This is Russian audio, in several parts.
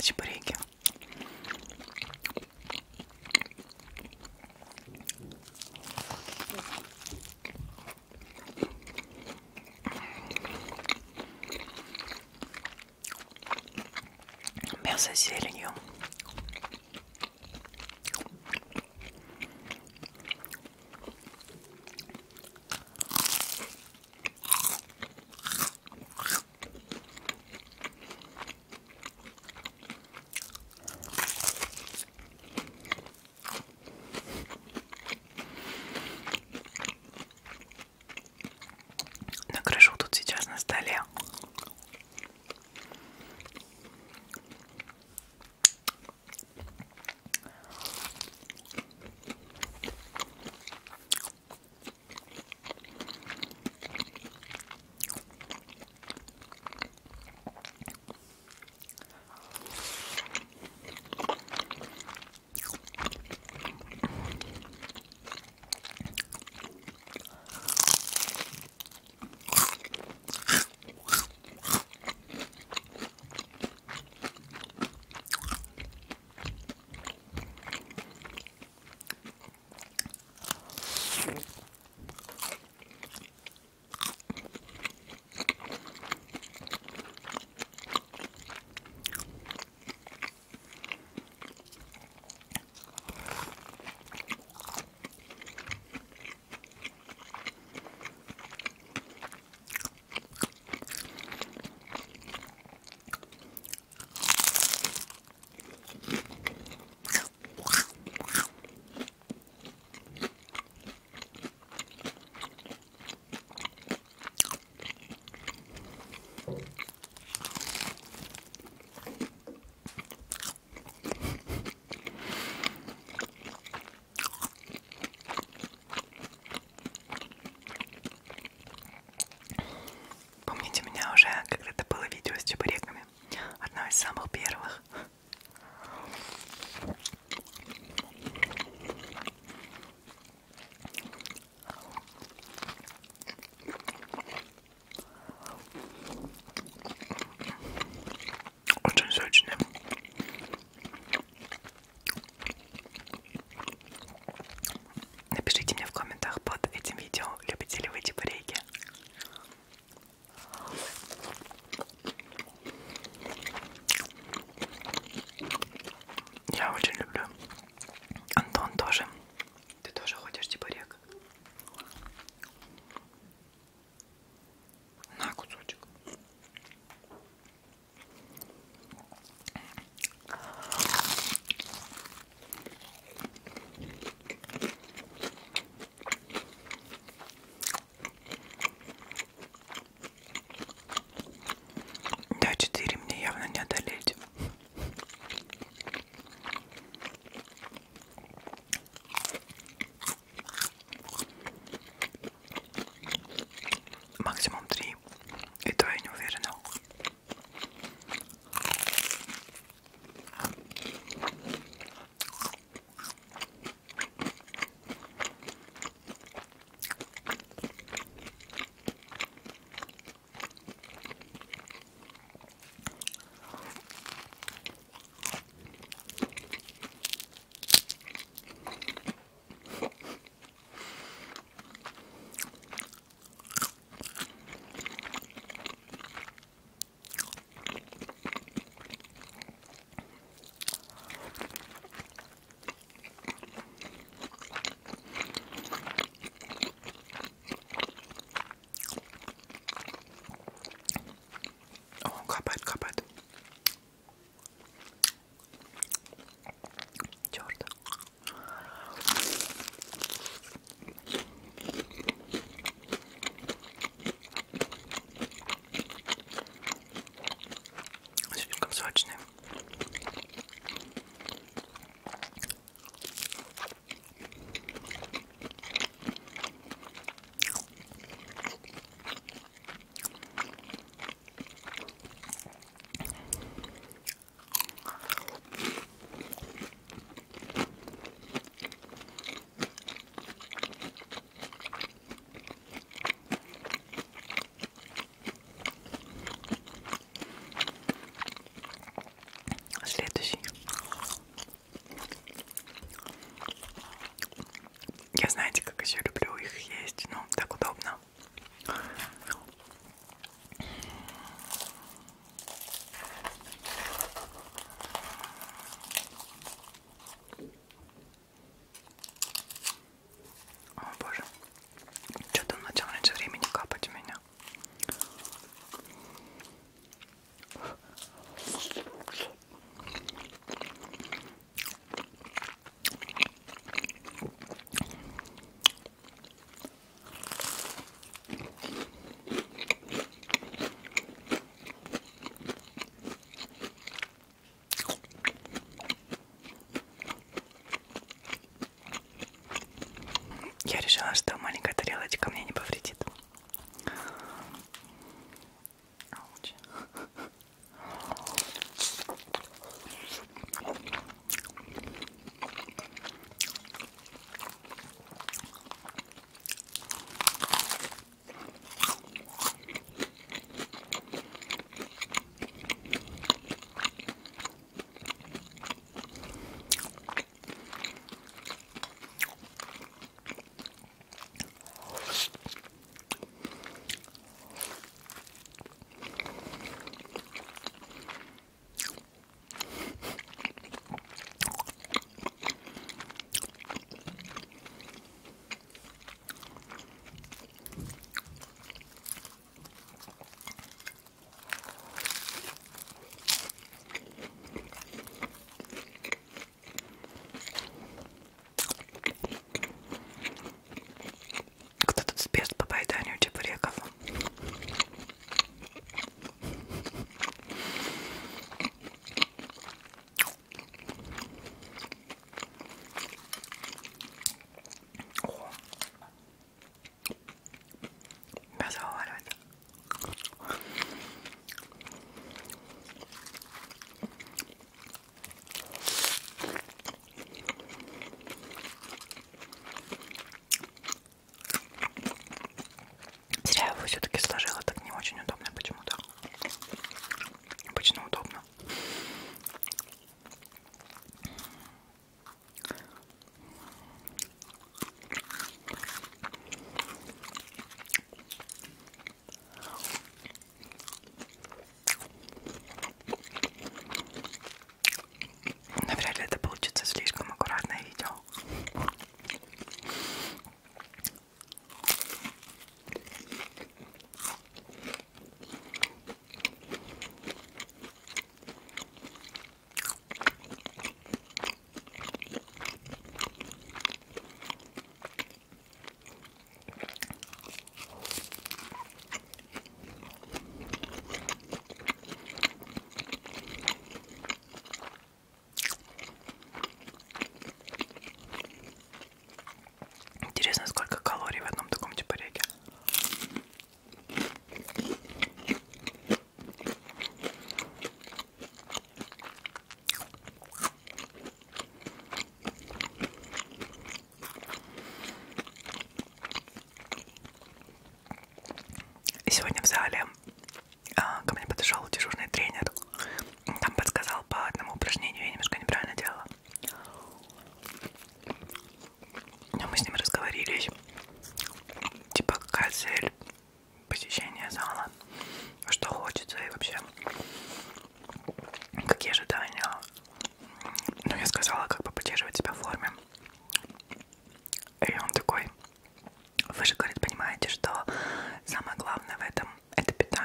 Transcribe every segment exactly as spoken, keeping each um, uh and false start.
сделать чебуреки. Мясо с зеленью. Накрышу тут сейчас на столе. Уже когда-то было видео с чебуреками, одно из самых первых. Очень сочные. Напишите мне в комментах под этим видео, любите ли вы чебуреки. думала, что маленькая тарелочка мне не повредит. Ауч. Кто тут спец по поеданию чебуреков? О, мясо вываливается. Зря я его все-таки сложила, так не очень удобно почему-то. Обычно удобно. Навряд ли это получится слишком аккуратное видео. Интересно, сколько калорий в одном таком чебуреке. Сегодня в зале а, ко мне подошел дежурный тренер. Там подсказал по одному упражнению, я немножко неправильно делала. Но мы с ним разговорились. Типа, какая цель посещения зала, что хочется и вообще какие ожидания. Ну, я сказала, как бы поддерживать себя в форме. И он такой: вы же, говорит, понимаете, что самое главное в этом — это питание.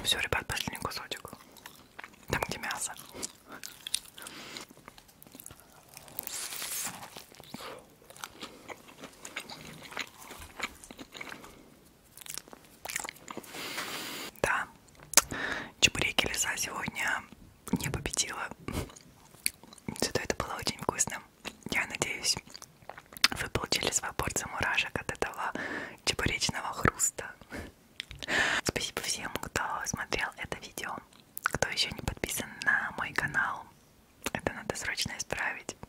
Все, ребят, последний кусочек. Там, где мясо. Да, чебуреки лиса сегодня не победила. Зато это было очень вкусно. Я надеюсь, вы получили свою порцию мурашек от этого чебуречного хруста. Спасибо всем, кто смотрел это видео. Кто еще не подписан на мой канал, это надо срочно исправить.